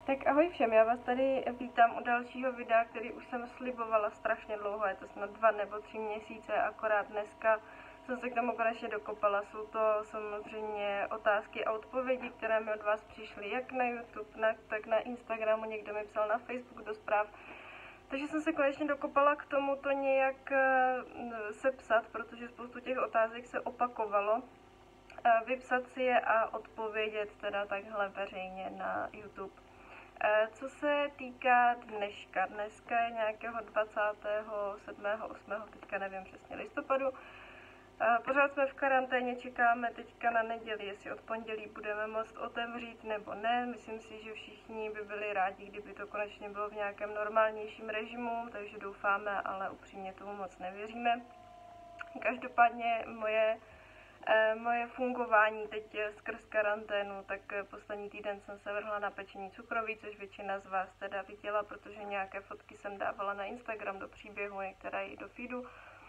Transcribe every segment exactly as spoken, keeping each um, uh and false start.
Tak ahoj všem, já vás tady vítám u dalšího videa, který už jsem slibovala strašně dlouho, je to snad dva nebo tři měsíce, akorát dneska jsem se k tomu konečně dokopala. Jsou to samozřejmě otázky a odpovědi, které mi od vás přišly jak na YouTube, na, tak na Instagramu, někdo mi psal na Facebook do zpráv. Takže jsem se konečně dokopala k tomu to nějak sepsat, protože spoustu těch otázek se opakovalo. Vypsat si je a odpovědět teda takhle veřejně na YouTube. Co se týká dneška, dneska je nějakého dvacátého sedmého osmého teďka nevím přesně, listopadu. Pořád jsme v karanténě, čekáme teďka na neděli, jestli od pondělí budeme moct otevřít nebo ne. Myslím si, že všichni by byli rádi, kdyby to konečně bylo v nějakém normálnějším režimu, takže doufáme, ale upřímně tomu moc nevěříme. Každopádně moje Moje fungování teď skrz karanténu, tak poslední týden jsem se vrhla na pečení cukroví, což většina z vás teda viděla, protože nějaké fotky jsem dávala na Instagram do příběhu, některé i do feedu.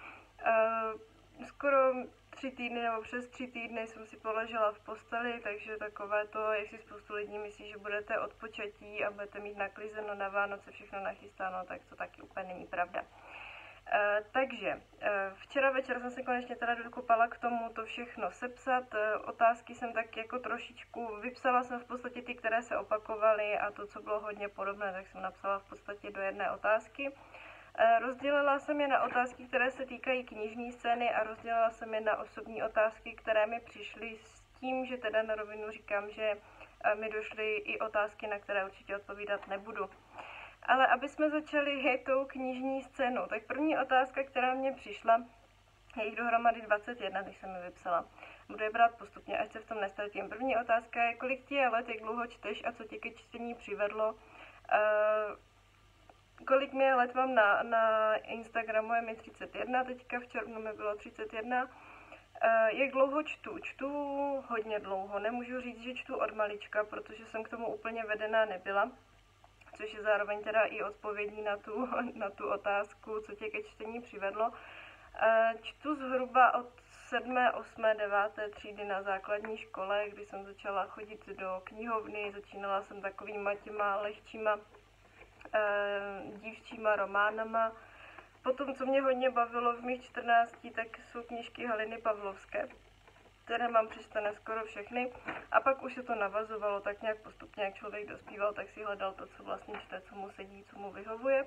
Skoro tři týdny nebo přes tři týdny jsem si položila v posteli, takže takové to, jestli spoustu lidí myslí, že budete odpočatí a budete mít naklizeno na Vánoce, všechno nachystáno, tak to taky úplně není pravda. Uh, takže uh, včera večer jsem se konečně teda dokopala k tomu to všechno sepsat. Uh, otázky jsem tak jako trošičku, vypsala jsem v podstatě ty, které se opakovaly a to, co bylo hodně podobné, tak jsem napsala v podstatě do jedné otázky. Uh, rozdělila jsem je na otázky, které se týkají knižní scény a rozdělila jsem je na osobní otázky, které mi přišly s tím, že teda na rovinu říkám, že uh, mi došly i otázky, na které určitě odpovídat nebudu. Ale aby jsme začali tou knižní scénou, tak první otázka, která mě přišla, je jich dohromady dvacet jedna, když jsem ji vypsala. Budu je brát postupně, ať se v tom nestratím. První otázka je, kolik ti je let, jak dlouho čteš a co tě ke čtení přivedlo. Uh, kolik mi je let mám na, na Instagramu, je mi třicet jedna, teďka v červnu mi bylo třicet jedna. Uh, jak dlouho čtu? Čtu hodně dlouho, nemůžu říct, že čtu od malička, protože jsem k tomu úplně vedená nebyla. Což je zároveň teda i odpovědí na tu, na tu otázku, co tě ke čtení přivedlo. Čtu zhruba od sedmé, osmé, deváté třídy na základní škole, kdy jsem začala chodit do knihovny, začínala jsem takovýma těma lehčíma dívčíma románama. Potom, co mě hodně bavilo v mých čtrnácti, tak jsou knížky Haliny Pavlovské, které mám přečtené skoro všechny, a pak už se to navazovalo tak nějak postupně, jak člověk dospíval, tak si hledal to, co vlastně čte, co mu sedí, co mu vyhovuje.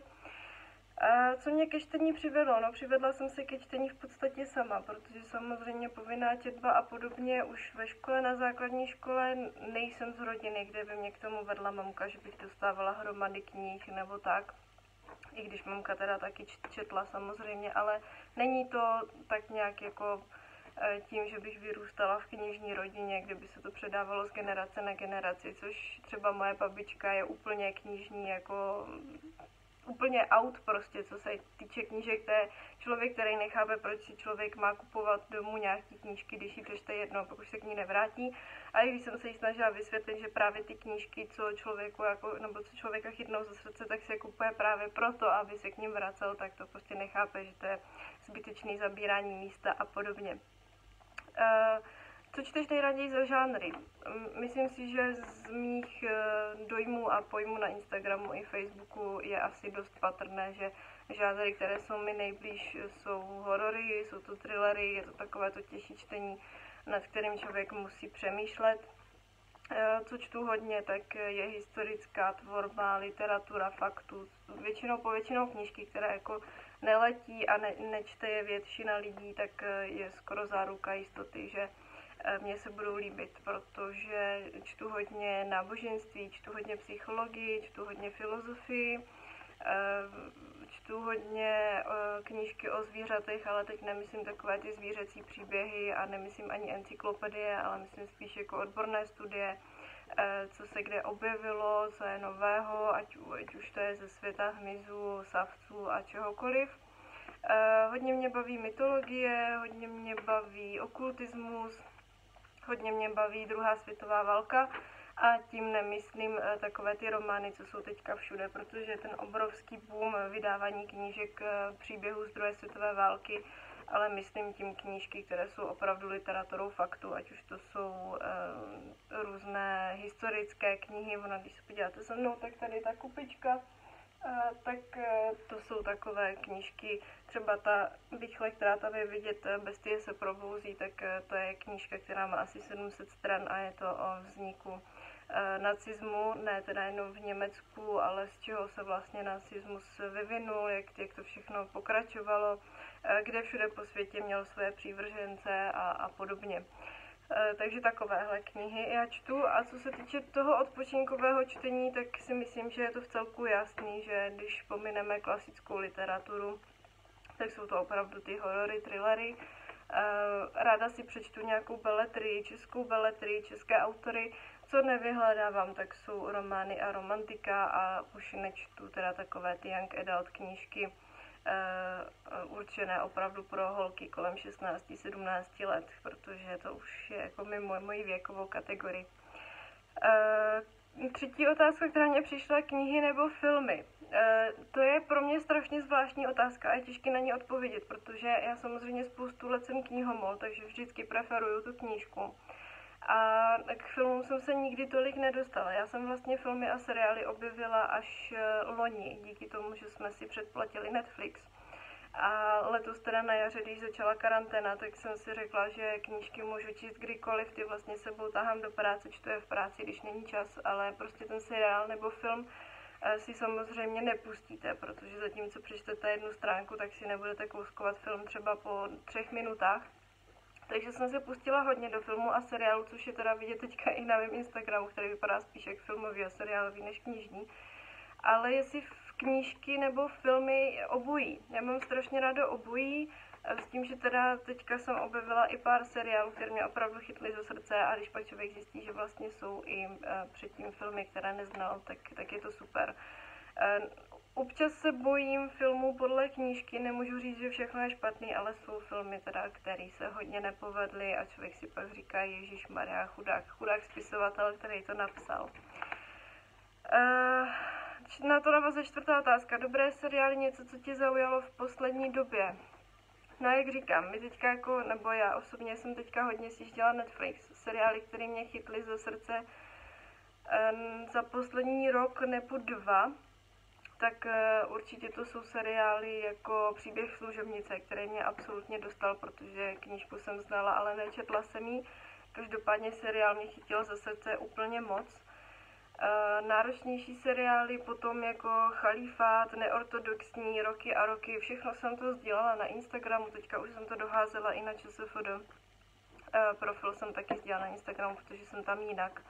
A co mě ke čtení přivedlo? No, přivedla jsem se ke čtení v podstatě sama, protože samozřejmě povinná četba a podobně už ve škole, na základní škole nejsem z rodiny, kde by mě k tomu vedla mamka, že bych dostávala hromady knih nebo tak. I když mamka teda taky četla samozřejmě, ale není to tak nějak jako tím, že bych vyrůstala v knižní rodině, kde by se to předávalo z generace na generaci, což třeba moje babička je úplně knižní, jako úplně out prostě, co se týče knížek, to je člověk, který nechápe, proč si člověk má kupovat domů nějaký knížky, když ji přečte jednou, pokud se k ní nevrátí. A i když jsem se jí snažila vysvětlit, že právě ty knížky, co člověku jako, nebo co člověka chytnou za srdce, tak se kupuje právě proto, aby se k ním vracel, tak to prostě nechápe, že to je zbytečný zabírání místa a podobně. Uh, co čteš nejraději za žánry? Myslím si, že z mých uh, dojmů a pojmů na Instagramu i Facebooku je asi dost patrné, že žánry, které jsou mi nejblíž, jsou horory, jsou to thrillery, je to takové to těžší čtení, nad kterým člověk musí přemýšlet. Uh, co čtu hodně, tak je historická tvorba, literatura, faktu, většinou povětšinou knížky, které jako neletí a ne, nečte je většina lidí, tak je skoro záruka jistoty, že mě se budou líbit, protože čtu hodně náboženství, čtu hodně psychologii, čtu hodně filozofii, čtu hodně knížky o zvířatech, ale teď nemyslím takové ty zvířecí příběhy a nemyslím ani encyklopedie, ale myslím spíš jako odborné studie, co se kde objevilo, co je nového, ať, ať už to je ze světa hmyzu, savců a čehokoliv. Uh, hodně mě baví mytologie, hodně mě baví okultismus, hodně mě baví druhá světová válka a tím nemyslím uh, takové ty romány, co jsou teďka všude, protože ten obrovský boom vydávání knížek uh, příběhů z druhé světové války ale myslím tím knížky, které jsou opravdu literaturou faktu, ať už to jsou e, různé historické knihy, ona když se podíváte se mnou, tak tady ta kupička, Uh, tak uh, to jsou takové knížky, třeba ta Bichle, která tam je vidět, Bestie se probouzí, tak uh, to je knížka, která má asi sedm set stran a je to o vzniku uh, nacismu, ne teda jenom v Německu, ale z čeho se vlastně nacismus vyvinul, jak, jak to všechno pokračovalo, uh, kde všude po světě měl své přívržence a, a podobně. Takže takovéhle knihy já čtu a co se týče toho odpočinkového čtení, tak si myslím, že je to v celku jasný, že když pomineme klasickou literaturu, tak jsou to opravdu ty horory, thrillery. Ráda si přečtu nějakou beletrii, českou beletrii, české autory. Co nevyhledávám, tak jsou romány a romantika a už nečtu teda takové ty young adult knížky, Uh, určené opravdu pro holky kolem šestnáct sedmnáct let, protože to už je jako mimo moji věkovou kategorii. Uh, třetí otázka, která mě přišla, knihy nebo filmy. Uh, to je pro mě strašně zvláštní otázka a je těžké na ně odpovědět, protože já samozřejmě spoustu let jsem knihomol, takže vždycky preferuju tu knížku. A k filmům jsem se nikdy tolik nedostala. Já jsem vlastně filmy a seriály objevila až loni, díky tomu, že jsme si předplatili Netflix. A letos teda na jaře, když začala karanténa, tak jsem si řekla, že knížky můžu číst kdykoliv, ty vlastně sebou tahám do práce, čtu je v práci, když není čas, ale prostě ten seriál nebo film si samozřejmě nepustíte, protože zatímco přečtete jednu stránku, tak si nebudete kouskovat film třeba po třech minutách. Takže jsem se pustila hodně do filmu a seriálu, což je teda vidět teďka i na mém Instagramu, který vypadá spíš jak filmový a seriálový než knižní. Ale jestli v knížky nebo filmy obojí. Já mám strašně ráda obojí, s tím, že teda teďka jsem objevila i pár seriálů, které mě opravdu chytly za srdce a když pak člověk zjistí, že vlastně jsou i předtím filmy, které neznal, tak, tak je to super. Občas se bojím filmů podle knížky, nemůžu říct, že všechno je špatný, ale jsou filmy, teda, které se hodně nepovedly a člověk si pak říká, ježišmarja, chudák, chudák spisovatel, který to napsal. Uh, na to navazuje čtvrtá otázka. Dobré seriály, něco, co tě zaujalo v poslední době? No jak říkám, my teďka jako, nebo já osobně jsem teďka hodně sjížděla Netflix. Seriály, které mě chytly za srdce um, za poslední rok nebo dva, tak uh, určitě to jsou seriály jako Příběh služebnice, který mě absolutně dostal, protože knížku jsem znala, ale nečetla jsem ji. Každopádně seriál mě chytil za srdce úplně moc. Uh, náročnější seriály potom jako Chalífát, Neortodoxní, Roky a roky, všechno jsem to sdílela na Instagramu, teďka už jsem to doházela i na ČSFD. Uh, profil jsem taky sdílela na Instagramu, protože jsem tam jinak.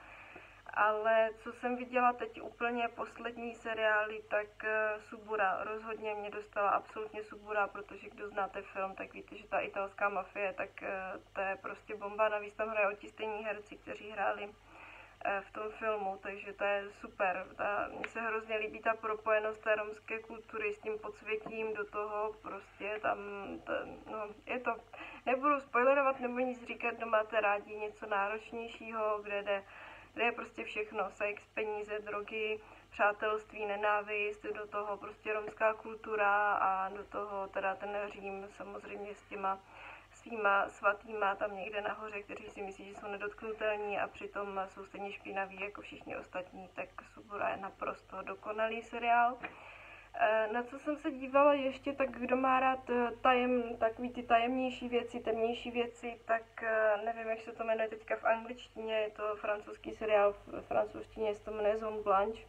Ale co jsem viděla teď úplně poslední seriály, tak uh, Subura rozhodně mě dostala absolutně Subura, protože kdo znáte film, tak víte, že ta italská mafie, tak uh, to je prostě bomba, navíc tam hrají ti stejní herci, kteří hráli uh, v tom filmu, takže to je super. Ta, mně se hrozně líbí ta propojenost té romské kultury s tím podsvětím do toho, prostě tam, ta, no, je to, nebudu spoilerovat nebo nic říkat, kdo máte rádi něco náročnějšího, kde jde kde je prostě všechno, sex, peníze, drogy, přátelství, nenávist, do toho prostě romská kultura a do toho teda ten Řím samozřejmě s těma svýma svatýma tam někde nahoře, kteří si myslí, že jsou nedotknutelní a přitom jsou stejně špinaví jako všichni ostatní, tak Subura je naprosto dokonalý seriál. Na co jsem se dívala ještě, tak kdo má rád tajem, takový ty tajemnější věci, temnější věci, tak nevím, jak se to jmenuje teďka v angličtině, je to francouzský seriál, v francouzštině se to jmenuje Zone Blanche.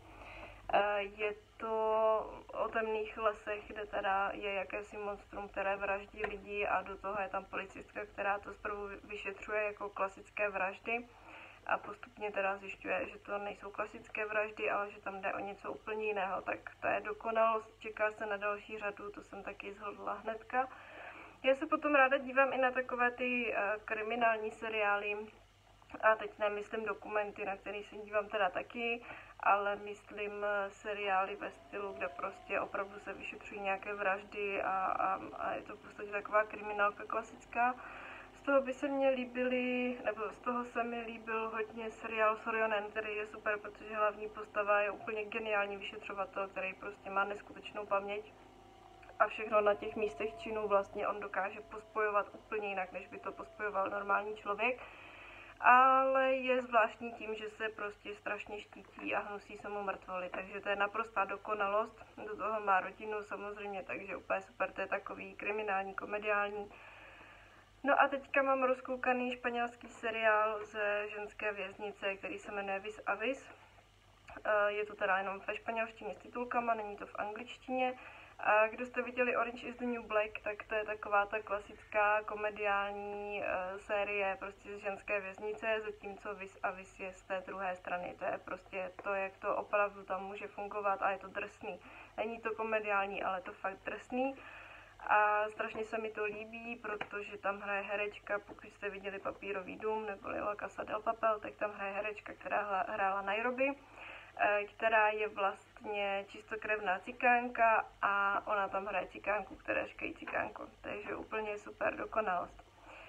Je to o temných lesech, kde teda je jakési monstrum, které vraždí lidi a do toho je tam policistka, která to zprvu vyšetřuje jako klasické vraždy. A postupně teda zjišťuje, že to nejsou klasické vraždy, ale že tam jde o něco úplně jiného. Tak to je dokonalost, čeká se na další řadu, to jsem taky zhodla hnedka. Já se potom ráda dívám i na takové ty uh, kriminální seriály, a teď nemyslím dokumenty, na které se dívám teda taky, ale myslím uh, seriály ve stylu, kde prostě opravdu se vyšetřují nějaké vraždy a, a, a je to v podstatě taková kriminálka klasická. Z toho by se mně líbily, nebo z toho se mi líbil hodně seriál Sorjonen, který je super, protože hlavní postava je úplně geniální vyšetřovatel, který prostě má neskutečnou paměť. a všechno na těch místech činů vlastně on dokáže pospojovat úplně jinak, než by to pospojoval normální člověk. Ale je zvláštní tím, že se prostě strašně štítí a hnusí se mu mrtvoly, takže to je naprostá dokonalost. Do toho má rodinu samozřejmě, takže úplně super, to je takový kriminální, komediální. No a teďka mám rozkoukaný španělský seriál ze ženské věznice, který se jmenuje Vis a Vis. Je to teda jenom ve španělštině s titulkama, není to v angličtině. A kdo jste viděli Orange is the New Black, tak to je taková ta klasická komediální uh, série prostě z ženské věznice, zatímco Vis a Vis je z té druhé strany. To je prostě to, jak to opravdu tam může fungovat a je to drsný. Není to komediální, ale to fakt drsný. A strašně se mi to líbí, protože tam hraje herečka, pokud jste viděli Papírový dům nebo La Casa del Papel, tak tam hraje herečka, která hrála Nairobi, která je vlastně čistokrevná cikánka a ona tam hraje cikánku, která říkají cikánko, takže úplně super dokonalost.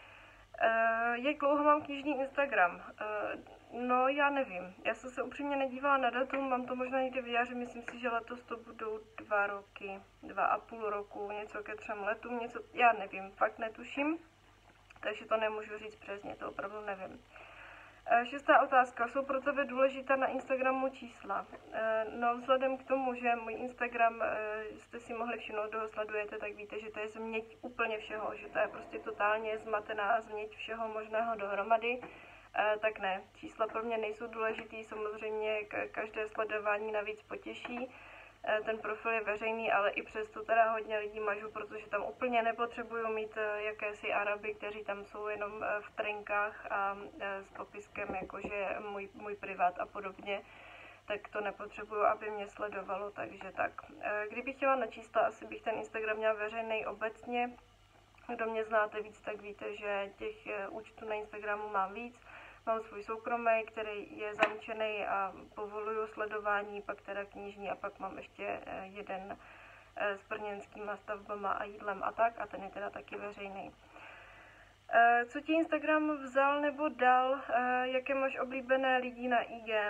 Jak dlouho mám knižní Instagram? No já nevím, já jsem se upřímně nedívala na datum, mám to možná někde v jaře, myslím si, že letos to budou dva roky, dva a půl roku, něco ke třem letům, něco, já nevím, fakt netuším, takže to nemůžu říct přesně, to opravdu nevím. Šestá otázka. Jsou pro tebe důležitá na Instagramu čísla? No vzhledem k tomu, že můj Instagram jste si mohli všimnout, kdo ho sledujete, tak víte, že to je změť úplně všeho, že to je prostě totálně zmatená změť všeho možného dohromady. Tak ne, čísla pro mě nejsou důležitý, samozřejmě každé sledování navíc potěší. Ten profil je veřejný, ale i přesto teda hodně lidí mažu, protože tam úplně nepotřebuju mít jakési Araby, kteří tam jsou jenom v trenkách a s popiskem jakože můj, můj privát a podobně, tak to nepotřebuju, aby mě sledovalo, takže tak. Kdybych chtěla na čísla, asi bych ten Instagram měla veřejný obecně. Kdo mě znáte víc, tak víte, že těch účtů na Instagramu mám víc. Mám svůj soukromý, který je zamčený a povoluju sledování, pak teda knižní a pak mám ještě jeden s brněnskýma stavbama a jídlem a tak a ten je teda taky veřejný. Co ti Instagram vzal nebo dal? Jaké máš oblíbené lidi na I G?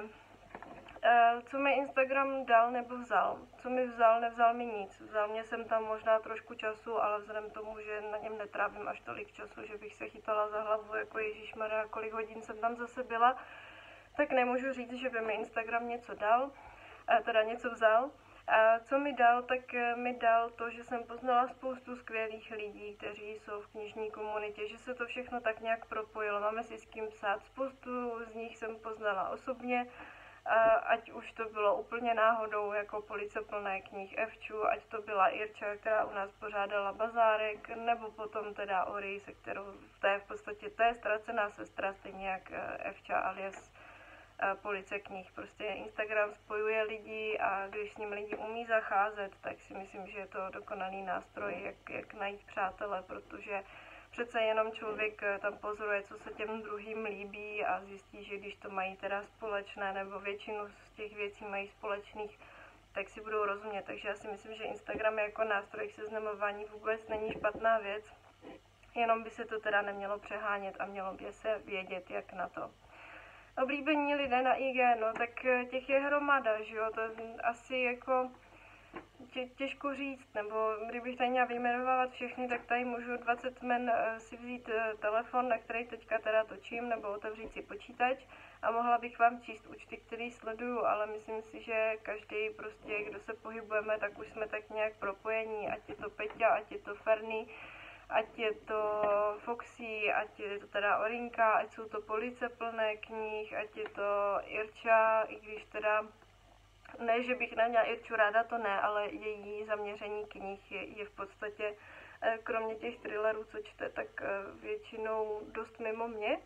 Co mi Instagram dal nebo vzal? Co mi vzal, nevzal mi nic. Vzal mě jsem tam možná trošku času, ale vzhledem tomu, že na něm netrávím až tolik času, že bych se chytala za hlavu, jako ježišmarja, kolik hodin jsem tam zase byla, tak nemůžu říct, že by mi Instagram něco dal, teda něco vzal. A co mi dal, tak mi dal to, že jsem poznala spoustu skvělých lidí, kteří jsou v knižní komunitě, že se to všechno tak nějak propojilo, máme si s kým psát. Spoustu z nich jsem poznala osobně, ať už to bylo úplně náhodou jako police plné knih Evčů, ať to byla Irča, která u nás pořádala bazárek, nebo potom teda Ori, se kterou to je v podstatě to je ztracená sestra, stejně jak Evča alias police knih. Prostě Instagram spojuje lidi a když s ním lidi umí zacházet, tak si myslím, že je to dokonalý nástroj, jak, jak najít přátele, protože přece jenom člověk tam pozoruje, co se těm druhým líbí a zjistí, že když to mají teda společné, nebo většinu z těch věcí mají společných, tak si budou rozumět. Takže já si myslím, že Instagram jako nástroj k seznamování vůbec není špatná věc, jenom by se to teda nemělo přehánět a mělo by se vědět, jak na to. Oblíbení lidé na I G, no tak těch je hromada, že jo, to asi jako tě, těžko říct, nebo kdybych tady měla vyjmenovávat všechny, tak tady můžu dvacet men si vzít telefon, na který teďka teda točím, nebo otevřít si počítač a mohla bych vám číst účty, který sleduju, ale myslím si, že každý prostě, kdo se pohybujeme, tak už jsme tak nějak propojení, ať je to Peťa, ať je to Ferny, ať je to Foxy, ať je to teda Orinka, ať jsou to police plné knih, ať je to Irča, i když teda, ne, že bych neměla Irču ráda, to ne, ale její zaměření knih je, je v podstatě, kromě těch thrillerů, co čte, tak většinou dost mimo mě.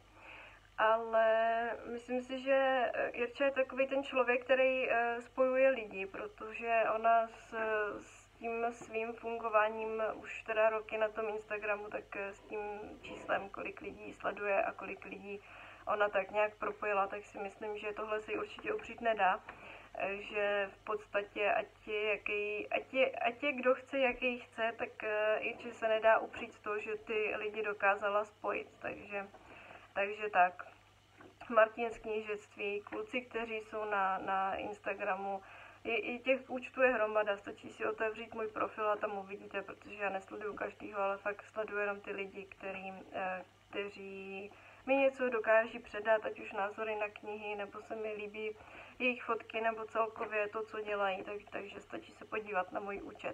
Ale myslím si, že Irča je takový ten člověk, který spojuje lidi, protože ona s, s tím svým fungováním už teda roky na tom Instagramu, tak s tím číslem, kolik lidí sleduje a kolik lidí ona tak nějak propojila, tak si myslím, že tohle si určitě upřít nedá. Že v podstatě ať je, jaký, ať je, ať je kdo chce, jaký chce, tak Irče se nedá upřít to, že ty lidi dokázala spojit. Takže, takže tak. Martin z knížectví, kluci, kteří jsou na, na Instagramu, I, I těch účtů je hromada, stačí si otevřít můj profil a tam uvidíte, protože já nesleduju každýho, ale fakt sleduju jenom ty lidi, kterým, kteří mi něco dokáží předat, ať už názory na knihy, nebo se mi líbí jejich fotky, nebo celkově to, co dělají, tak, takže stačí se podívat na můj účet.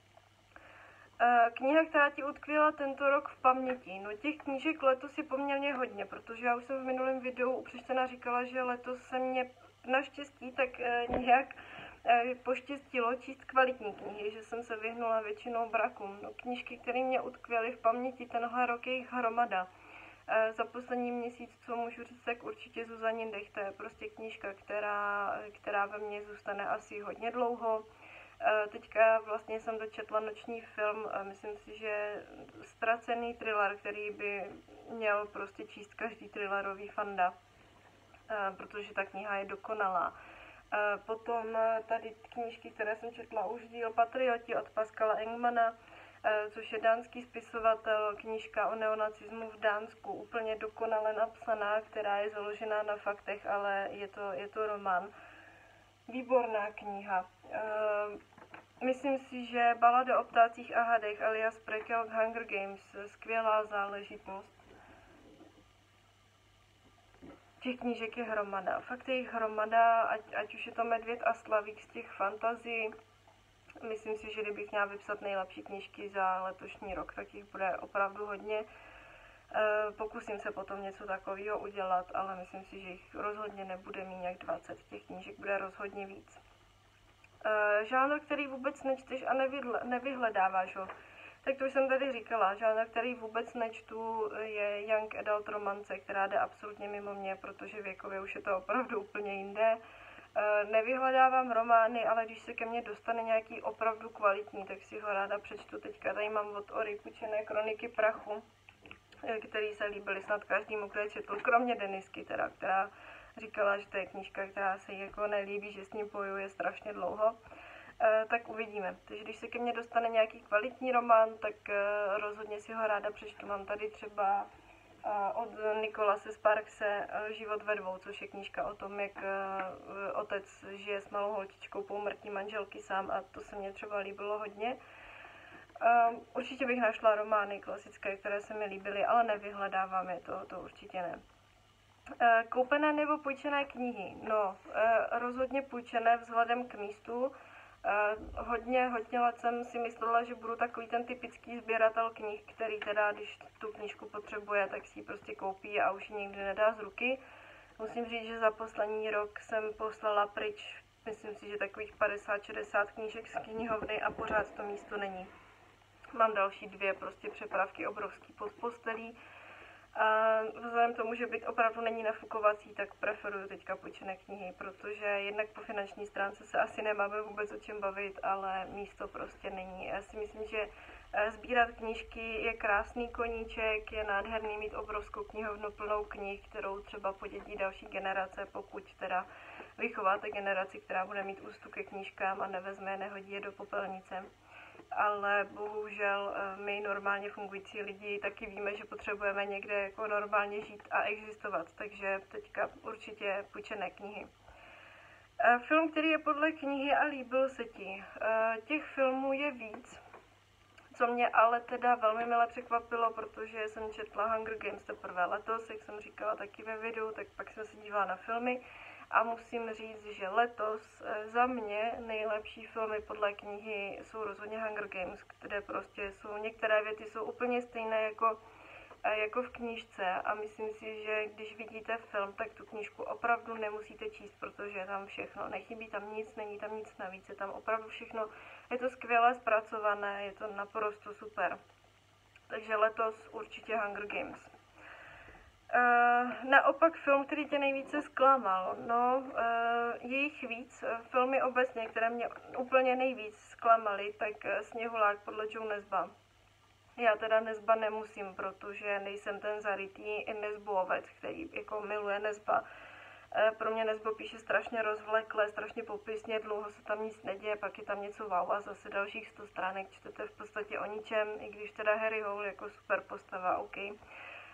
Kniha, která ti utkvěla tento rok v paměti. No těch knížek letos je poměrně hodně, protože já už jsem v minulém videu u Přečtená říkala, že letos se mě naštěstí tak nějak poštěstilo číst kvalitní knihy, že jsem se vyhnula většinou brakům. No, knížky, které mě utkvěly v paměti tenhle rok, je jich hromada. Za poslední měsíc, co můžu říct, tak určitě Zuzanin dech, to je prostě knížka, která, která ve mně zůstane asi hodně dlouho. Teďka vlastně jsem dočetla Noční film a myslím si, že ztracený thriller, který by měl prostě číst každý thrillerový fanda, protože ta kniha je dokonalá. Potom tady knížky, které jsem četla už, díl Patrioti od Pascala Engmana, což je dánský spisovatel, knížka o neonacismu v Dánsku, úplně dokonale napsaná, která je založená na faktech, ale je to, je to román. Výborná kniha. Myslím si, že Balada o ptácích a hadech alias prequel k Hunger Games, skvělá záležitost. Těch knížek je hromada, fakt je jich hromada, ať, ať už je to Medvěd a Slavík z těch fantazí. Myslím si, že kdybych měla vypsat nejlepší knížky za letošní rok, tak jich bude opravdu hodně. Pokusím se potom něco takového udělat, ale myslím si, že jich rozhodně nebude méně jak dvacet, těch knížek bude rozhodně víc. Žánr, který vůbec nečteš a nevyhledáváš ho. Tak to už jsem tady říkala, žánr, který vůbec nečtu, je young adult romance, která jde absolutně mimo mě, protože věkově už je to opravdu úplně jinde. Nevyhledávám romány, ale když se ke mně dostane nějaký opravdu kvalitní, tak si ho ráda přečtu. Teďka tady mám od Ory půjčené Kroniky prachu, který se líbily snad každému, kdo je četl, kromě Denisky teda, která říkala, že to je knížka, která se jí jako nelíbí, že s ním bojuje strašně dlouho. E, tak uvidíme. Takže když se ke mně dostane nějaký kvalitní román, tak e, rozhodně si ho ráda přečtu. Mám tady třeba e, od Nikolase Sparkse e, Život ve dvou, což je knížka o tom, jak e, otec žije s malou holčičkou po úmrtí manželky sám, a to se mně třeba líbilo hodně. E, určitě bych našla romány klasické, které se mi líbily, ale nevyhledávám je, to, to určitě ne. Koupené nebo půjčené knihy? No, rozhodně půjčené vzhledem k místu. Hodně, hodně let jsem si myslela, že budu takový ten typický sběratel knih, který teda, když tu knížku potřebuje, tak si ji prostě koupí a už ji nikdy nedá z ruky. Musím říct, že za poslední rok jsem poslala pryč, myslím si, že takových padesát šedesát knížek z knihovny a pořád to místo není. Mám další dvě prostě přepravky obrovský pod postelí. A vzhledem k tomu, že byt opravdu není nafukovací, tak preferuju teďka půjčené knihy, protože jednak po finanční stránce se asi nemáme vůbec o čem bavit, ale místo prostě není. Já si myslím, že sbírat knížky je krásný koníček, je nádherný mít obrovskou knihovnu plnou knih, kterou třeba podědí další generace, pokud teda vychováte generaci, která bude mít úctu ke knížkám a nevezme, nehodí je do popelnice. Ale bohužel my normálně fungující lidi taky víme, že potřebujeme někde jako normálně žít a existovat, takže teďka určitě půjčené knihy. Film, který je podle knihy a líbil se ti. Těch filmů je víc, co mě ale teda velmi mile překvapilo, protože jsem četla Hunger Games teprve letos, jak jsem říkala taky ve videu, tak pak jsem se dívala na filmy. A musím říct, že letos za mě nejlepší filmy podle knihy jsou rozhodně Hunger Games, kde prostě jsou, některé věty jsou úplně stejné jako, jako v knížce a myslím si, že když vidíte film, tak tu knížku opravdu nemusíte číst, protože je tam všechno. Nechybí tam nic, není tam nic navíc, je tam opravdu všechno. Je to skvěle zpracované, je to naprosto super. Takže letos určitě Hunger Games. Uh, naopak film, který tě nejvíce zklamal, no, uh, je jich víc. Filmy obecně, které mě úplně nejvíc zklamaly, tak Sněhulák podle Joe Nesba. Já teda Nesba nemusím, protože nejsem ten zarytý nesbovec, který jako miluje Nesba. Uh, pro mě Nesbo píše strašně rozvlekle, strašně popisně, dlouho se tam nic neděje, pak je tam něco wow a zase dalších sto stránek čtete v podstatě o ničem, i když teda Harry Hole jako super postava, OK.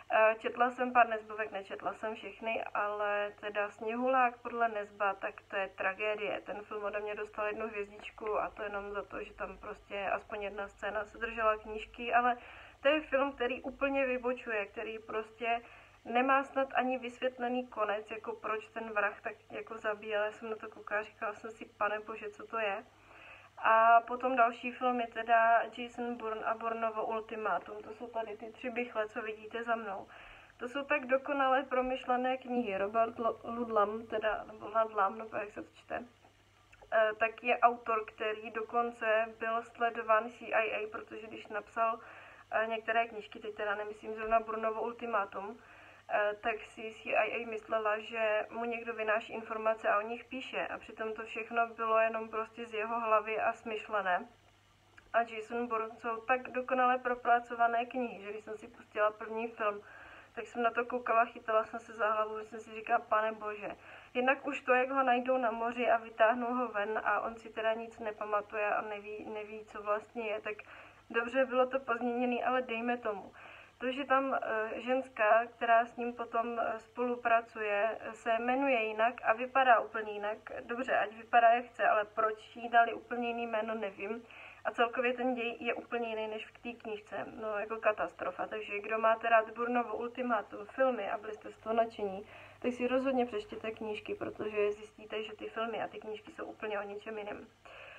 Četla jsem pár Nesbovek, nečetla jsem všechny, ale teda Sněhulák podle Nesba, tak to je tragédie. Ten film ode mě dostal jednu hvězdičku a to jenom za to, že tam prostě aspoň jedna scéna se držela knížky, ale to je film, který úplně vybočuje, který prostě nemá snad ani vysvětlený konec, jako proč ten vrah tak jako zabíjel. Já jsem na to koukala, říkala jsem si, pane bože, co to je. A potom další film je teda Jason Bourne a Bournovo ultimátum. To jsou tady ty tři bychle, co vidíte za mnou. To jsou tak dokonale promyšlené knihy. Robert Ludlum, teda, nebo Ludlum, nebo jak se to čte, e, tak je autor, který dokonce byl sledován C I A, protože když napsal e, některé knížky, teď teda nemyslím zrovna Bournovo ultimátum, tak si C I A myslela, že mu někdo vynáší informace a o nich píše. A přitom to všechno bylo jenom prostě z jeho hlavy a smyšlené. A Jason Bourne jsou tak dokonale propracované knihy, že když jsem si pustila první film, tak jsem na to koukala, chytala jsem se za hlavu, že jsem si říkala, pane bože. Jednak už to, jak ho najdou na moři a vytáhnou ho ven a on si teda nic nepamatuje a neví, neví co vlastně je, tak dobře, bylo to pozměněné, ale dejme tomu. To, že tam e, ženská, která s ním potom e, spolupracuje, se jmenuje jinak a vypadá úplně jinak. Dobře, ať vypadá jak chce, ale proč jí dali úplně jiný jméno, nevím. A celkově ten děj je úplně jiný než v té knížce, no jako katastrofa. Takže kdo máte rád Bournovo ultimátum, filmy a byli jste z toho nadšení, tak si rozhodně přečtěte knížky, protože zjistíte, že ty filmy a ty knížky jsou úplně o něčem jiném.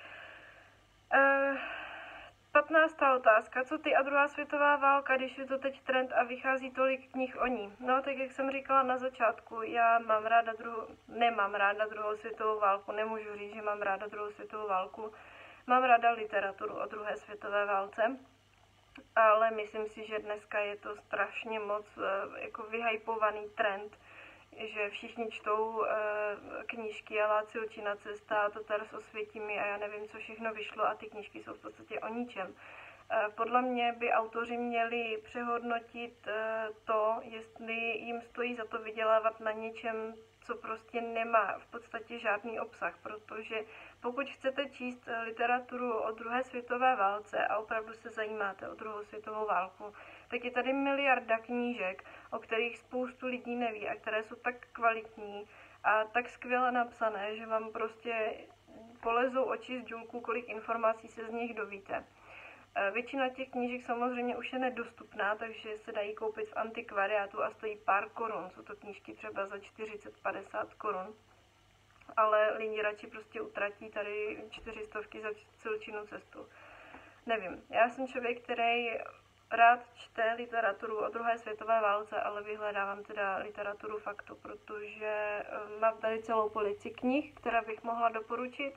E, patnáctá otázka. Co ty a druhá světová válka, když je to teď trend a vychází tolik knih o ní? No, tak jak jsem říkala na začátku, já mám ráda druhou, nemám ráda druhou světovou válku, nemůžu říct, že mám ráda druhou světovou válku. Mám ráda literaturu o druhé světové válce, ale myslím si, že dneska je to strašně moc jako vyhypovaný trend, že všichni čtou e, knížky a Lácilčina cesta a Tatar s Osvětimi a já nevím, co všechno vyšlo a ty knížky jsou v podstatě o ničem. E, podle mě by autoři měli přehodnotit e, to, jestli jim stojí za to vydělávat na něčem, co prostě nemá v podstatě žádný obsah, protože pokud chcete číst literaturu o druhé světové válce a opravdu se zajímáte o druhou světovou válku, tak je tady miliarda knížek, o kterých spoustu lidí neví a které jsou tak kvalitní a tak skvěle napsané, že vám prostě polezou oči z džunku, kolik informací se z nich dovíte. Většina těch knížek samozřejmě už je nedostupná, takže se dají koupit v antikvariátu a stojí pár korun. Jsou to knížky třeba za čtyřicet padesát korun. Ale lidi radši prostě utratí tady čtyři stovky za Cilčinu cestu. Nevím, já jsem člověk, který rád čte literaturu o druhé světové válce, ale vyhledávám teda literaturu faktu, protože mám tady celou polici knih, které bych mohla doporučit.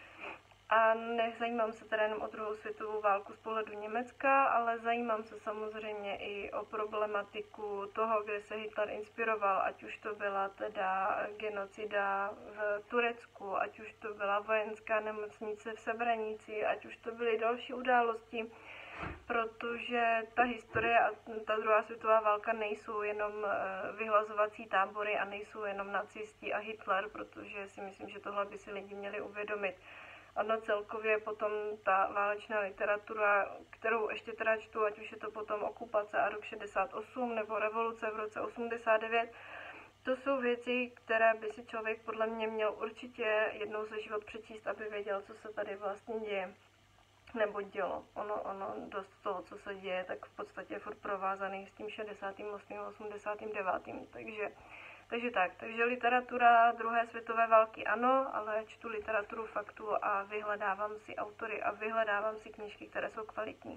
A nezajímám se teda jenom o druhou světovou válku z pohledu Německa, ale zajímám se samozřejmě i o problematiku toho, kde se Hitler inspiroval, ať už to byla teda genocida v Turecku, ať už to byla vojenská nemocnice v Sebranici, ať už to byly další události, protože ta historie a ta druhá světová válka nejsou jenom vyhlazovací tábory a nejsou jenom nacisti a Hitler, protože si myslím, že tohle by si lidi měli uvědomit. Ano, celkově potom ta válečná literatura, kterou ještě teda čtu, ať už je to potom okupace a rok šedesát osm nebo revoluce v roce osmdesát devět, to jsou věci, které by si člověk podle mě měl určitě jednou za život přečíst, aby věděl, co se tady vlastně děje nebo dělo. Ono, ono dost toho, co se děje, tak v podstatě je furt provázaný s tím šedesátým osmým a osmdesátým devátým Takže Takže tak, takže literatura druhé světové války ano, ale čtu literaturu faktu a vyhledávám si autory a vyhledávám si knížky, které jsou kvalitní.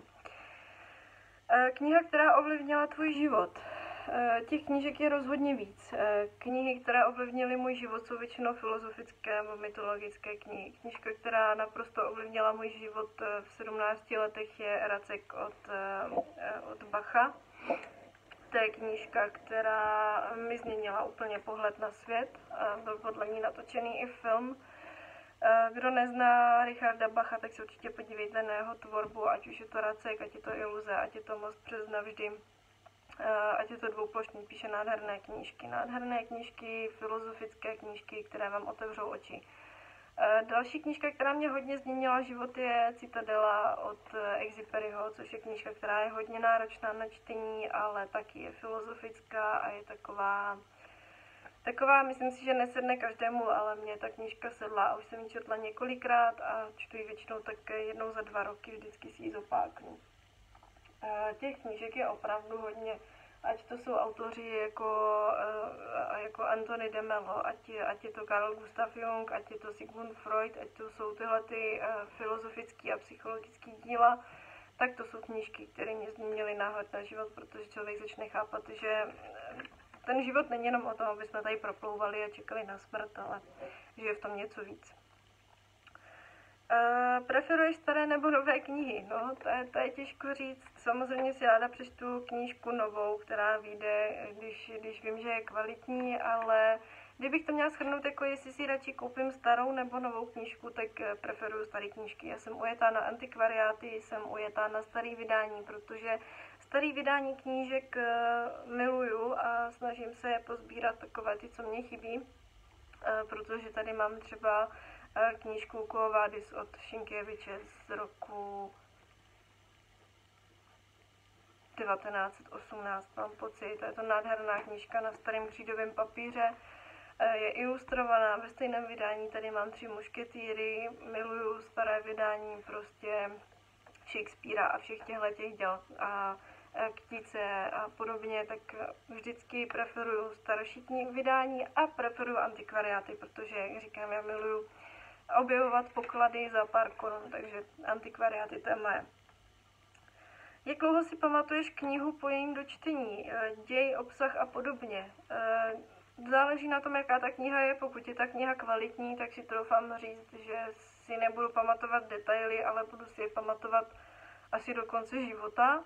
Kniha, která ovlivnila tvůj život. Těch knížek je rozhodně víc. Knihy, které ovlivnily můj život, jsou většinou filozofické nebo mytologické knihy. Knížka, která naprosto ovlivnila můj život v sedmnácti letech, je Racek od, od Bacha. To je knížka, která mi změnila úplně pohled na svět. Byl podle ní natočený i film. Kdo nezná Richarda Bacha, tak se určitě podívejte na jeho tvorbu, ať už je to Racek, ať je to Iluze, ať je to Most přes navždy, ať je to dvouplošný, píše nádherné knížky. Nádherné knížky, filozofické knížky, které vám otevřou oči. Další knížka, která mě hodně změnila život, je Citadela od Exuperyho, což je knížka, která je hodně náročná na čtení, ale taky je filozofická a je taková, taková, myslím si, že nesedne každému, ale mě ta knížka sedla a už jsem ji četla několikrát a čtu ji většinou tak jednou za dva roky, vždycky si ji zopáknu. Těch knížek je opravdu hodně, ať to jsou autoři jako, jako Anthony de Mello, ať, ať je to Carl Gustav Jung, ať je to Sigmund Freud, ať to jsou tyhle ty filozofické a psychologické díla, tak to jsou knížky, které mě změnily náhled na život, protože člověk začne chápat, že ten život není jenom o tom, aby jsme tady proplouvali a čekali na smrt, ale že je v tom něco víc. Uh, preferuješ staré nebo nové knihy? No, to je, to je těžko říct. Samozřejmě si ráda přečtu knížku novou, která vyjde, když, když vím, že je kvalitní, ale kdybych to měla shrnout, jako jestli si radši koupím starou nebo novou knížku, tak preferuju staré knížky. Já jsem ujetá na antikvariáty, jsem ujetá na staré vydání, protože staré vydání knížek uh, miluju a snažím se je pozbírat takové ty, co mě chybí, uh, protože tady mám třeba knížku Quo Vadis od Sienkiewicza z roku devatenáct osmnáct, mám pocit. Je to nádherná knížka na starém křídovém papíře. Je ilustrovaná ve stejném vydání. Tady mám Tři mušketýry, miluju staré vydání prostě Shakespearea a všech těchto těch děl a Ktice a podobně, tak vždycky preferuju starší vydání a preferuju antikvariáty, protože, jak říkám, já miluju objevovat poklady za pár korun, takže antikvariáty to je moje. Jak dlouho si pamatuješ knihu po jejím dočtení, děj, obsah a podobně? Záleží na tom, jaká ta kniha je. Pokud je ta kniha kvalitní, tak si troufám říct, že si nebudu pamatovat detaily, ale budu si je pamatovat asi do konce života.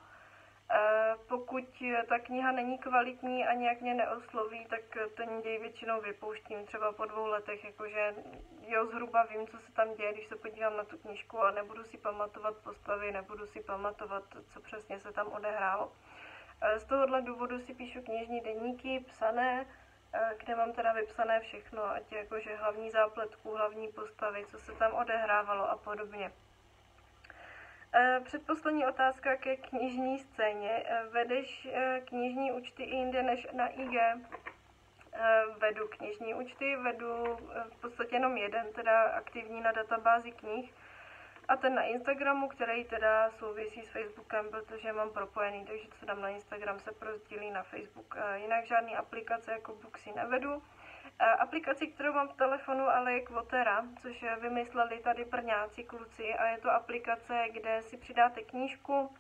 Pokud ta kniha není kvalitní a nějak mě neosloví, tak ten děj většinou vypouštím třeba po dvou letech, jakože jo, zhruba vím, co se tam děje, když se podívám na tu knížku, a nebudu si pamatovat postavy, nebudu si pamatovat, co přesně se tam odehrálo. Z tohohle důvodu si píšu knižní deníky psané, kde mám teda vypsané všechno, ať jakože hlavní zápletku, hlavní postavy, co se tam odehrávalo a podobně. Předposlední otázka ke knižní scéně. Vedeš knižní účty i jinde než na I G? Vedu knižní účty, vedu v podstatě jenom jeden, teda aktivní na databázi knih, a ten na Instagramu, který teda souvisí s Facebookem, protože mám propojený, takže co dám na Instagram, se prozdílí na Facebook. Jinak žádný aplikace jako Booksy nevedu. Aplikaci, kterou mám v telefonu, ale je Quotera, což vymysleli tady brňáci kluci, a je to aplikace, kde si přidáte knížku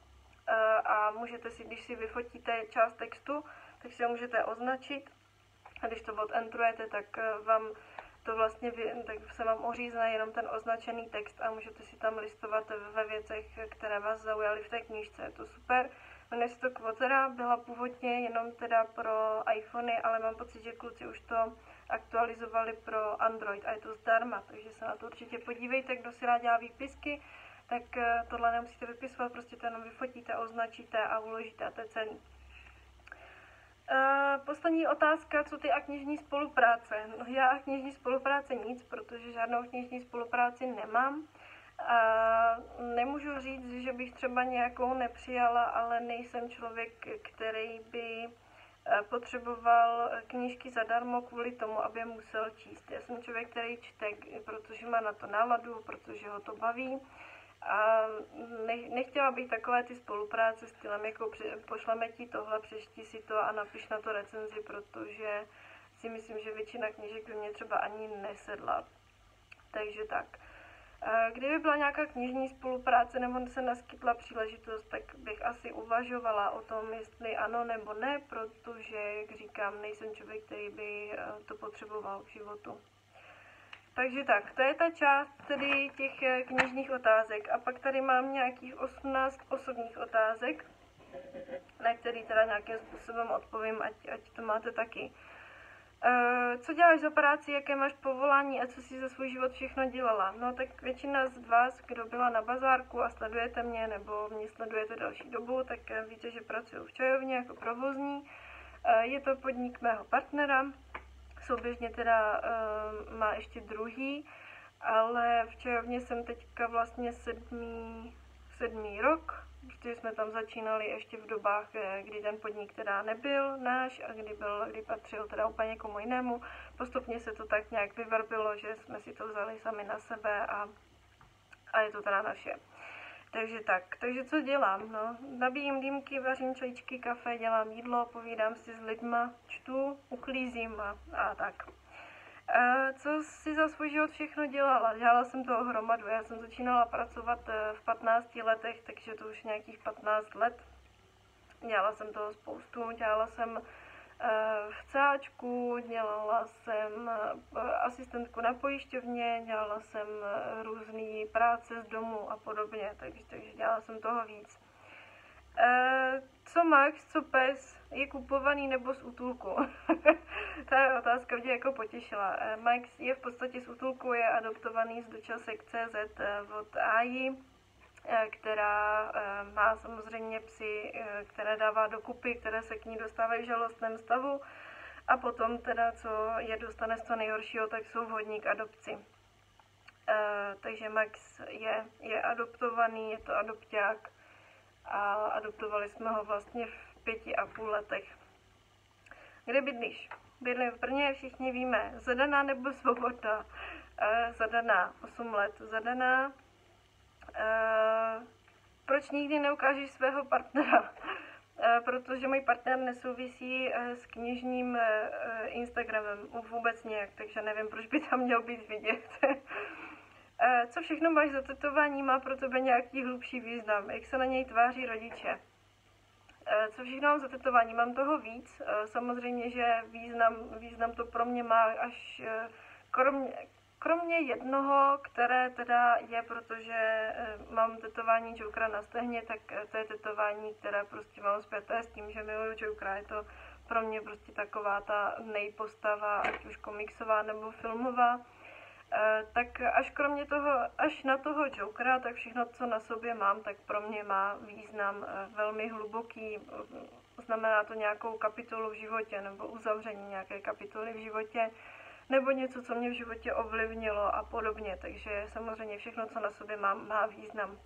a můžete si, když si vyfotíte část textu, tak si ho můžete označit, a když to odentrujete, tak vám to vlastně, tak se vám ořízne jenom ten označený text a můžete si tam listovat ve věcech, které vás zaujaly v té knížce. Je to super. Jmenuje se to Quotera, byla původně jenom teda pro iPhony, ale mám pocit, že kluci už to aktualizovali pro Android a je to zdarma, takže se na to určitě podívejte. Kdo si rád dělá výpisky, tak tohle nemusíte vypisovat, prostě to jenom vyfotíte, označíte a uložíte, a to je celý. Uh, poslední otázka, co ty a knižní spolupráce? No, já a knižní spolupráce nic, protože žádnou knižní spolupráci nemám. A nemůžu říct, že bych třeba nějakou nepřijala, ale nejsem člověk, který by potřeboval knížky zadarmo kvůli tomu, aby je musel číst. Já jsem člověk, který čte, protože má na to náladu, protože ho to baví. A nechtěla bych takové ty spolupráce stylem, jako pošleme ti tohle, přečti si to a napiš na to recenzi, protože si myslím, že většina knížek by mě třeba ani nesedla. Takže tak. Kdyby byla nějaká knižní spolupráce nebo se naskytla příležitost, tak bych asi uvažovala o tom, jestli ano nebo ne, protože, jak říkám, nejsem člověk, který by to potřeboval k životu. Takže tak, to je ta část tedy těch knižních otázek. A pak tady mám nějakých osmnáct osobních otázek, na které teda nějakým způsobem odpovím, ať, ať to máte taky. Uh, co děláš za práci, jaké máš povolání a co jsi za svůj život všechno dělala? No tak většina z vás, kdo byla na bazárku a sledujete mě, nebo mě sledujete další dobu, tak víte, že pracuji v čajovně jako provozní. Uh, je to podnik mého partnera, souběžně teda uh, má ještě druhý. ale v čajovně jsem teďka vlastně sedmý, sedmý rok, protože jsme tam začínali ještě v dobách, kdy ten podnik teda nebyl náš a kdy, byl, kdy patřil teda úplně někomu jinému. Postupně se to tak nějak vyvrbilo, že jsme si to vzali sami na sebe a, a je to teda naše. Takže tak, takže co dělám, no, nabíjím dýmky, vařím čajíčky, kafe, dělám jídlo, povídám si s lidma, čtu, uklízím a, a tak. A co si za svůj život všechno dělala? Dělala jsem toho hromadu, já jsem začínala pracovat v patnácti letech, takže to už nějakých patnáct let. Dělala jsem toho spoustu, dělala jsem v cáčku, dělala jsem asistentku na pojišťovně, dělala jsem různé práce z domu a podobně, takže, takže dělala jsem toho víc. E, co Max, co pes, je kupovaný nebo z útulku? Ta otázka mě jako potěšila. E, Max je v podstatě z útulku, je adoptovaný z dočasek tečka cé zet od Aji, která má samozřejmě psy, které dává dokupy, které se k ní dostávají v žalostném stavu a potom teda, co je dostane z toho nejhoršího, tak jsou vhodní k adopci. Takže Max je, je adoptovaný, je to adopťák a adoptovali jsme ho vlastně v pěti a půl letech. Kde bydlíš? Bydlím v Brně, všichni víme, zadaná nebo svobodná? Zadaná, osm let zadaná. Uh, proč nikdy neukážeš svého partnera? Uh, protože můj partner nesouvisí uh, s knižním uh, Instagramem vůbec nějak, takže nevím, proč by tam měl být vidět. uh, co všechno máš za tetování, má pro tebe nějaký hlubší význam? Jak se na něj tváří rodiče? Uh, co všechno mám za tetování? Mám toho víc. Uh, samozřejmě, že význam, význam to pro mě má až uh, kromě, Kromě jednoho, které teda je, protože mám tetování Jokera na stehně, tak to je tetování, které prostě mám zpěté s tím, že miluju Jokera. Je to pro mě prostě taková ta nejpostava, ať už komiksová nebo filmová. Tak až kromě toho, až na toho Jokera, tak všechno, co na sobě mám, tak pro mě má význam velmi hluboký. Znamená to nějakou kapitolu v životě nebo uzavření nějaké kapitoly v životě, nebo něco, co mě v životě ovlivnilo a podobně, takže samozřejmě všechno, co na sobě mám, má význam.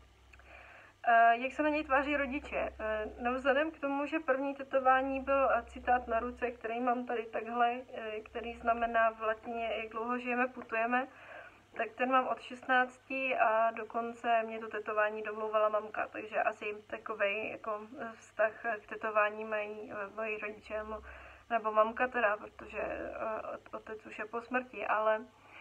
E, jak se na něj tváří rodiče? E, no vzhledem k tomu, že první tetování byl citát na ruce, který mám tady takhle, e, který znamená v latině, jak dlouho žijeme, putujeme, tak ten mám od šestnácti a dokonce mě to tetování domlouvala mamka, takže asi takovej jako vztah k tetování mají moji rodiče, nebo mamka teda, protože uh, otec už je po smrti, ale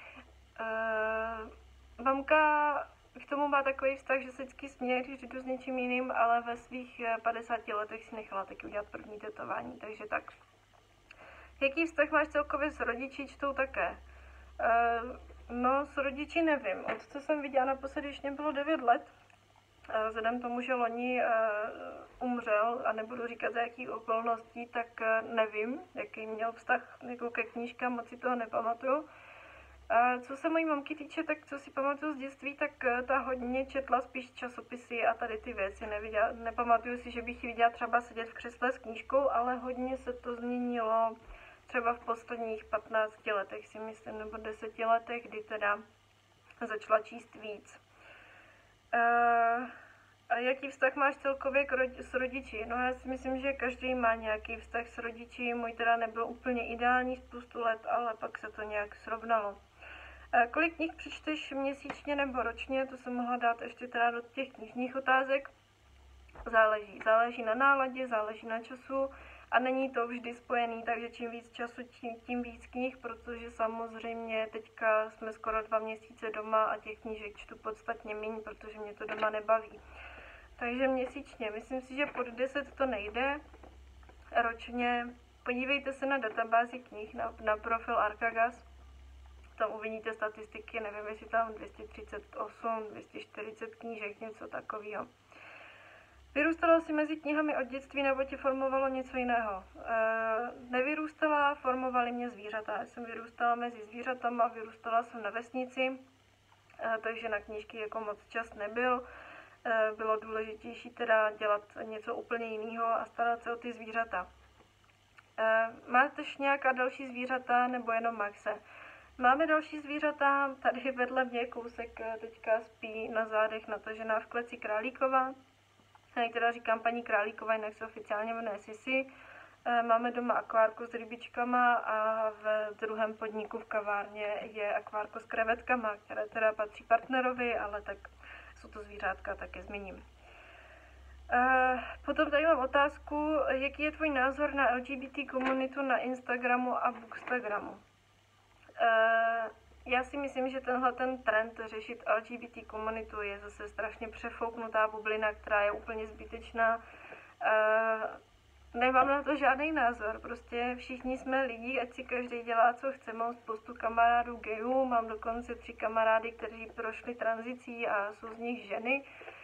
uh, mamka k tomu má takový vztah, že se vždycky směje, když jdu s něčím jiným, ale ve svých padesáti letech si nechala taky udělat první tetování, takže tak. Jaký vztah máš celkově s rodiči, čtou také? Uh, no, s rodiči nevím. Od co jsem viděla naposledy, když mě bylo devět let, vzhledem tomu, že loni uh, umřel, a nebudu říkat za jakých okolností, tak uh, nevím, jaký měl vztah jako ke knížkám, moc si toho nepamatuju. Uh, co se mojí mamky týče, tak co si pamatuju z dětství, tak uh, ta hodně četla spíš časopisy a tady ty věci. Neviděla, nepamatuju si, že bych ji viděla třeba sedět v křesle s knížkou, ale hodně se to změnilo třeba v posledních patnácti letech, si myslím, nebo deseti letech, kdy teda začala číst víc. Uh, a jaký vztah máš celkově k rodi- s rodiči? No já si myslím, že každý má nějaký vztah s rodiči. Můj teda nebyl úplně ideální spoustu let, ale pak se to nějak srovnalo. Uh, kolik knih přečteš měsíčně nebo ročně? To jsem mohla dát ještě teda do těch knižních otázek. Záleží. Záleží na náladě, záleží na času a není to vždy spojený, takže čím víc času, tím, tím víc knih, protože samozřejmě teďka jsme skoro dva měsíce doma a těch knížek čtu podstatně méně, protože mě to doma nebaví. Takže měsíčně, myslím si, že pod deset to nejde. Ročně podívejte se na databázi knih, na, na profil Arkagas, tam uvidíte statistiky, nevím, jestli tam dvě stě třicet osm, dvě stě čtyřicet knížek, něco takového. Vyrůstala jsi mezi knihami od dětství nebo tě formovalo něco jiného? E, nevyrůstala, formovaly mě zvířata. Já jsem vyrůstala mezi zvířatama, vyrůstala jsem na vesnici, e, takže na knížky jako moc čas nebyl. E, bylo důležitější teda dělat něco úplně jiného a starat se o ty zvířata. E, máte nějaká další zvířata nebo jenom Maxe? Máme další zvířata, tady vedle mě kousek teďka spí na zádech natažená v kleci králíková. Já teda říkám paní králíková, jinak se oficiálně jmenuje Sisi. Máme doma akvárko s rybičkama a v druhém podniku v kavárně je akvárko s krevetkama, které teda patří partnerovi, ale tak jsou to zvířátka, tak je zmíním. Potom tady mám otázku, jaký je tvůj názor na L G B T komunitu na Instagramu a Bookstagramu? Já si myslím, že tenhle ten trend řešit L G B T komunitu je zase strašně přefouknutá bublina, která je úplně zbytečná. Nemám na to žádný názor, prostě všichni jsme lidi, ať si každý dělá, co chce. Mám spoustu kamarádů gayů, mám dokonce tři kamarády, kteří prošli tranzicí a jsou z nich ženy.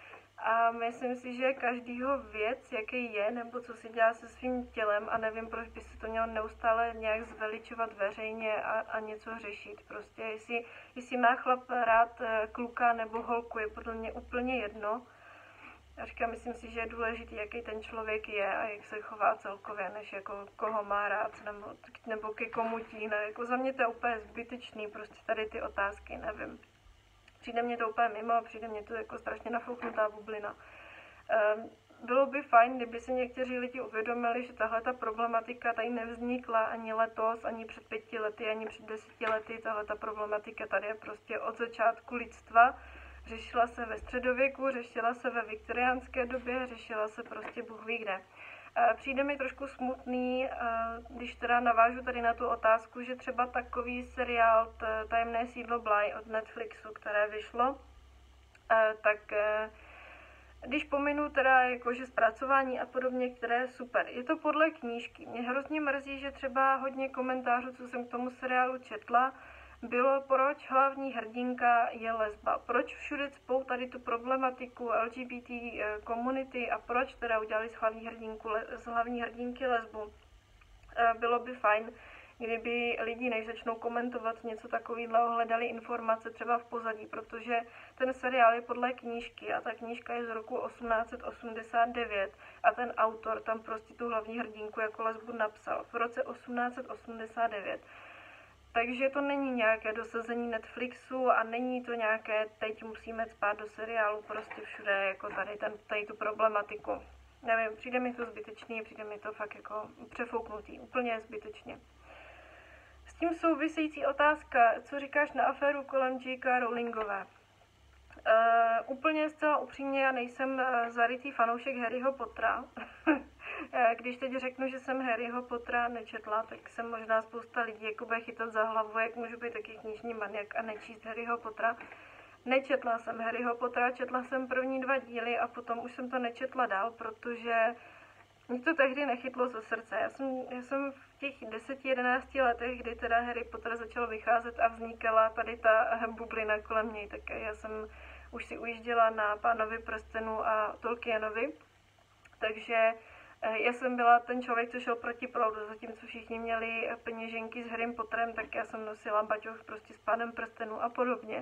A myslím si, že každýho věc, jaký je, nebo co si dělá se svým tělem, a nevím, proč by se to mělo neustále nějak zveličovat veřejně a, a něco řešit. Prostě jestli, jestli má chlap rád kluka nebo holku, je podle mě úplně jedno. Já říkám, myslím si, že je důležitý, jaký ten člověk je a jak se chová celkově, než jako koho má rád, nebo, nebo ke komu tíhne. Jako za mě to je úplně zbytečný, prostě tady ty otázky, nevím. Přijde mě to úplně mimo, přijde mě to jako strašně nafouknutá bublina. Um, bylo by fajn, kdyby se někteří lidi uvědomili, že tahle ta problematika tady nevznikla ani letos, ani před pěti lety, ani před deseti lety. Tahle ta problematika tady je prostě od začátku lidstva. Řešila se ve středověku, řešila se ve viktoriánské době, řešila se prostě Bůh ví kde. Přijde mi trošku smutný, když teda navážu tady na tu otázku, že třeba takový seriál Tajemné sídlo Bly od Netflixu, které vyšlo, tak když pominu teda jakože zpracování a podobně, které je super. Je to podle knížky. Mě hrozně mrzí, že třeba hodně komentářů, co jsem k tomu seriálu četla, bylo, proč hlavní hrdinka je lesba. Proč všude cpou tady tu problematiku L G B T komunity a proč teda udělali z hlavní, hrdinku, z hlavní hrdinky lesbu. Bylo by fajn, kdyby lidi, než začnou komentovat něco takového, hledali informace třeba v pozadí, protože ten seriál je podle knížky a ta knížka je z roku osmnáct set osmdesát devět a ten autor tam prostě tu hlavní hrdinku jako lesbu napsal v roce osmnáct set osmdesát devět. Takže to není nějaké dosazení Netflixu a není to nějaké teď musíme spát do seriálu prostě všude jako tady, ten, tady tu problematiku. Nevím, přijde mi to zbytečný, přijde mi to fakt jako přefouknutý, úplně zbytečně. S tím související otázka, co říkáš na aféru kolem J K Rowlingové? Uh, úplně zcela upřímně, já nejsem uh, zarytý fanoušek Harryho Pottera. Když teď řeknu, že jsem Harryho Pottera nečetla, tak jsem možná spousta lidí jako bude chytat za hlavu, jak můžu být taky knižní maniak a nečíst Harryho Pottera. Nečetla jsem Harryho Pottera, četla jsem první dva díly a potom už jsem to nečetla dál, protože mě to tehdy nechytlo ze srdce. Já jsem, já jsem v těch deseti jedenácti letech, kdy teda Harry Potter začal vycházet a vznikala tady ta bublina kolem něj, tak já jsem už si ujížděla na Pánovi prstenů a Tolkienovi, takže já jsem byla ten člověk, co šel proti proudu, zatímco všichni měli peněženky s Harrym Potterem, tak já jsem nosila baťoch prostě s Pánem prstenů a podobně.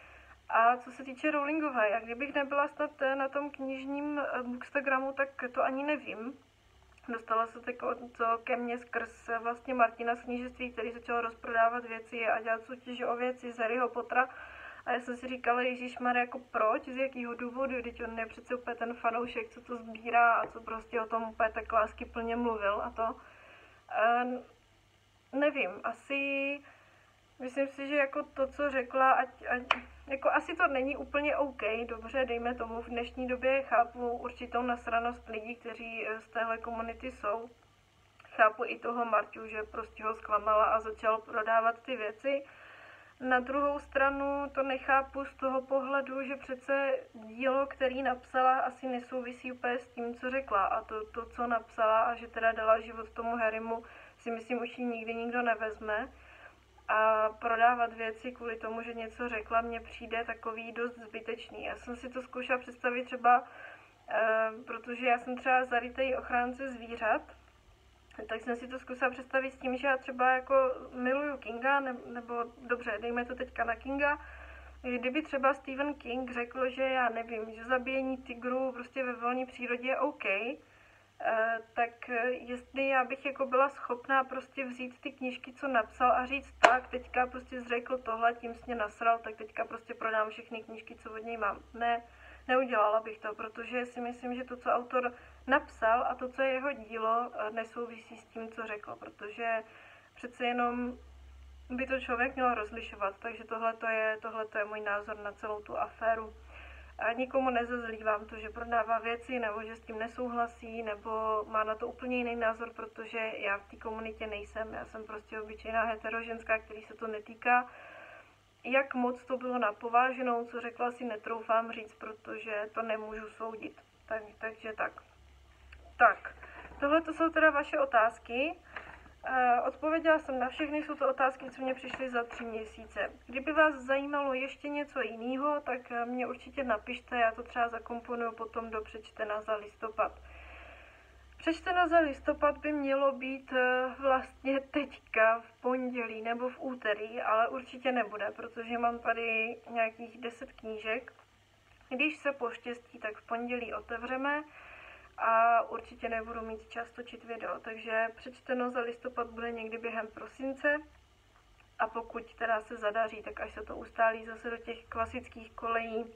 A co se týče Rowlingové, jak kdybych nebyla snad na tom knižním Bookstagramu, tak to ani nevím. Dostala se to ke mně skrz vlastně Martina z knížectví, který začal rozprodávat věci a dělat soutěže o věci z Harryho Pottera. A já jsem si říkala, ježišmarja, jako proč, z jakého důvodu, když on je přece úplně ten fanoušek, co to sbírá a co prostě o tom úplně tak láskyplně mluvil a to. A nevím, asi, myslím si, že jako to, co řekla, ať, ať, jako asi to není úplně OK, dobře, dejme tomu, v dnešní době chápu určitou nasranost lidí, kteří z téhle komunity jsou. Chápu i toho Marťu, že prostě ho zklamala a začal prodávat ty věci. Na druhou stranu to nechápu z toho pohledu, že přece dílo, který napsala, asi nesouvisí úplně s tím, co řekla. A to, to co napsala a že teda dala život tomu Harrymu, si myslím, už ji nikdy nikdo nevezme. A prodávat věci kvůli tomu, že něco řekla, mně přijde takový dost zbytečný. Já jsem si to zkoušela představit třeba, eh, protože já jsem třeba zarytej ochránce zvířat, tak jsem si to zkusila představit s tím, že já třeba jako miluju Kinga, ne, nebo dobře, dejme to teďka na Kinga, kdyby třeba Stephen King řekl, že já nevím, že zabíjení tigrů prostě ve volné přírodě je OK, tak jestli já bych jako byla schopná prostě vzít ty knížky, co napsal a říct tak, teďka prostě zřekl tohle, tím jsi mě nasral, tak teďka prostě prodám všechny knížky, co od něj mám. Ne, neudělala bych to, protože si myslím, že to, co autor napsal a to, co je jeho dílo, nesouvisí s tím, co řekl, protože přece jenom by to člověk měl rozlišovat, takže tohle je, tohleto je můj názor na celou tu aféru. A nikomu nezazlívám to, že prodává věci, nebo že s tím nesouhlasí, nebo má na to úplně jiný názor, protože já v té komunitě nejsem. Já jsem prostě obyčejná heteroženská, který se to netýká. Jak moc to bylo napováženou, co řekla, si netroufám říct, protože to nemůžu soudit. Tak, takže tak. Tak, tohle to jsou teda vaše otázky. Odpověděla jsem na všechny, jsou to otázky, co mě přišly za tři měsíce. Kdyby vás zajímalo ještě něco jiného, tak mě určitě napište, já to třeba zakomponuju potom do přečtena za listopad. Přečtena za listopad by mělo být vlastně teďka v pondělí nebo v úterý, ale určitě nebude, protože mám tady nějakých deset knížek. Když se poštěstí, tak v pondělí otevřeme a určitě nebudu mít čas točit video, takže přečteno za listopad bude někdy během prosince a pokud teda se zadaří, tak až se to ustálí zase do těch klasických kolejí,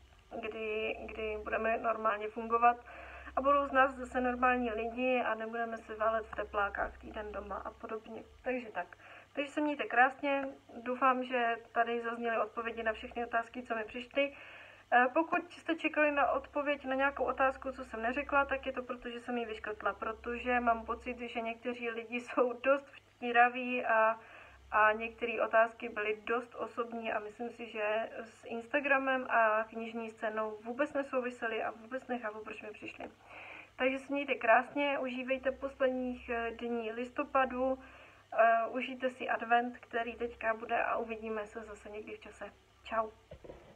kdy, kdy budeme normálně fungovat a budou z nás zase normální lidi a nebudeme se válet v teplákách týden doma a podobně. Takže tak. Takže se mějte krásně, doufám, že tady zazněly odpovědi na všechny otázky, co mi přišly. Pokud jste čekali na odpověď na nějakou otázku, co jsem neřekla, tak je to proto, že jsem ji vyškrtla, protože mám pocit, že někteří lidi jsou dost vtíraví a, a některé otázky byly dost osobní a myslím si, že s Instagramem a knižní scénou vůbec nesouvisely a vůbec nechápu, proč mi přišly. Takže se mějte krásně, užívejte posledních dní listopadu, uh, užijte si advent, který teďka bude a uvidíme se zase někdy v čase. Čau.